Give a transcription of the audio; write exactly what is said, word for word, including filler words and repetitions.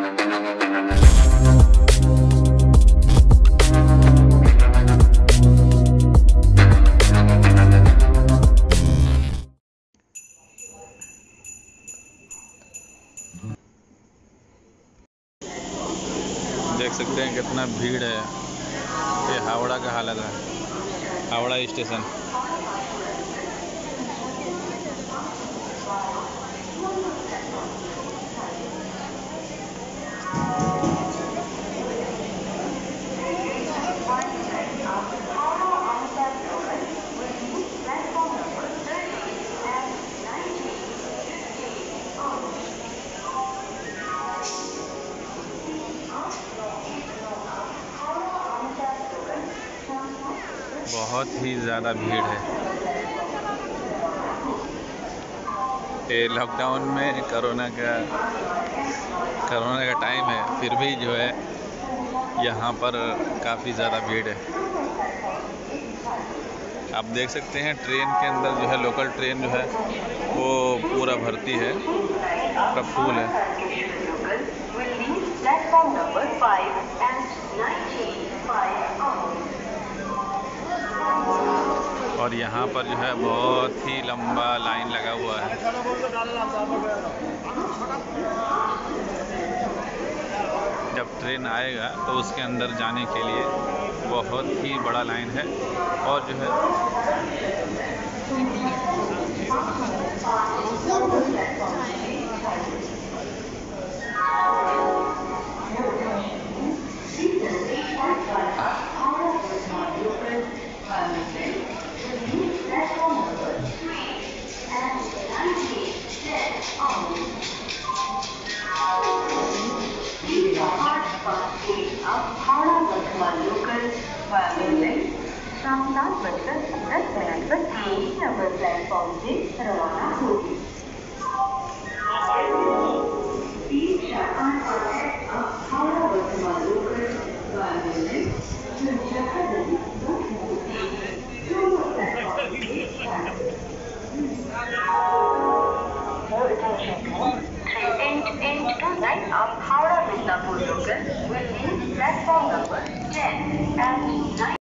देख सकते हैं कितना भीड़ है। ये हावड़ा का हालत है, हावड़ा स्टेशन। बहुत ही ज़्यादा भीड़ है। ये लॉकडाउन में कोरोना का कोरोना का टाइम है, फिर भी जो है यहाँ पर काफ़ी ज़्यादा भीड़ है। आप देख सकते हैं ट्रेन के अंदर जो है, लोकल ट्रेन जो है वो पूरा भर्ती है, पूरा फुल है। और यहाँ पर जो है बहुत ही लंबा लाइन लगा हुआ है। जब ट्रेन आएगा तो उसके अंदर जाने के लिए बहुत ही बड़ा लाइन है। और जो है शाम सात बजकर दस मिनट पर तीन नंबर प्लेटफॉर्म से रवाना होगी। हावड़ा वर्तमान local More attention please. Train eight eight two nine of Howrah Midnapur local will leave platform number ten and nine.